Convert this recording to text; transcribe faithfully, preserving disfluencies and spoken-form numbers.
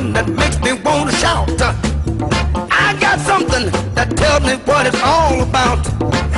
something that makes me want to shout. I got something that tells me what it's all about.